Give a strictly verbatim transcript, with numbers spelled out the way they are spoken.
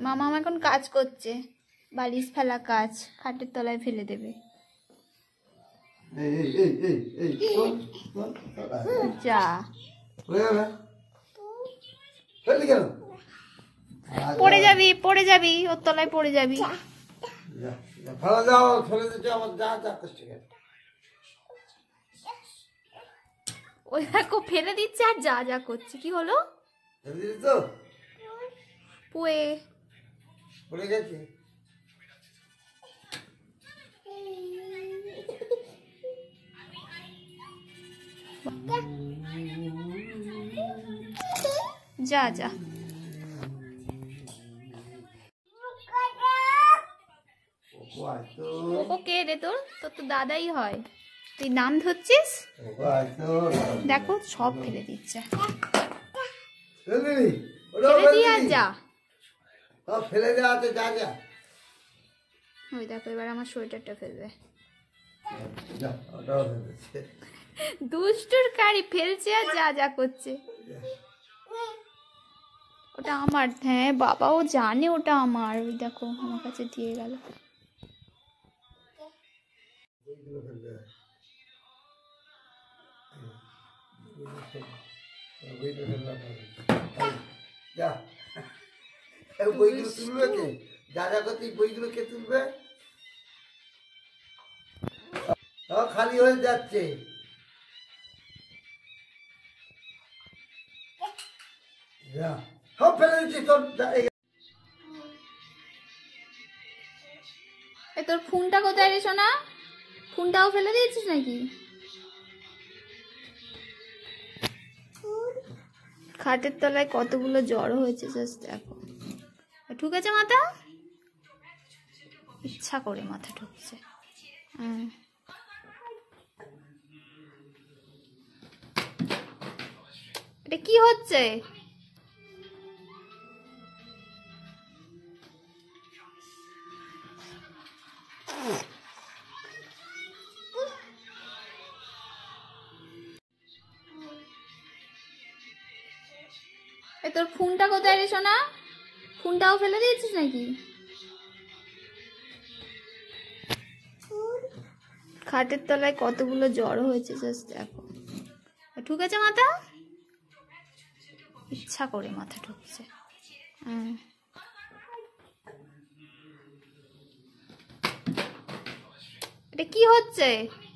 মামা এখন কাজ করছে, বালিশ ফেলা কাজ, খাটের তলায় ফেলে দেবে। যা পড়ে যাবি, পড়ে যাবি, ওর তলায় পড়ে যাবি। ওই দেখো ফেলে দিচ্ছে আর যা যা করছে। কি হলো? পুয়ে পড়ে গেছে। যা যা ও কে রে? তোর তোর তো দাদাই হয়, তুই নাম ধরছিস? দেখো সব ফেলে দিচ্ছে। ফেলে দিয়া যা, ফেলে দেওয়া আছে, যা যা। ওই দেখো এবার আমার সোয়েটারটা ফেলবে। দুষ্টুর কারি ফেলছে আর যা যা করছে। ওটা আমার, হ্যাঁ বাবাও জানে ওটা আমার। ওই দেখো আমার কাছে দিয়ে গেল। বইগুলো তুলবে কে? যা যা করতে বইগুলো কে তুলবে? খালি হয়ে যাচ্ছে। সব ফেলে দিচ্ছি তোর। তোর ফোনটা কোথায় রে সোনা? ফোনটাও ফেলে দিয়েছিস নাকি? খাটের তলায় কতগুলো জড়ো হয়েছে, জাস্ট দেখো। ঢুকেছে মাথা, ইচ্ছা করে মাথা ঢুকছে। হ্যাঁ এটা কি হচ্ছে? তোর ফোনটা কোথায় রে সোনা? ফোনটাও ফেলে দিয়েছিস নাকি? খাটের তলায় কতগুলো জড়ো হয়েছে, জাস্ট দেখো। ঢুকেছে মাথা, ইচ্ছা করে মাথা ঢুকছে। হ্যাঁ এটা কি হচ্ছে?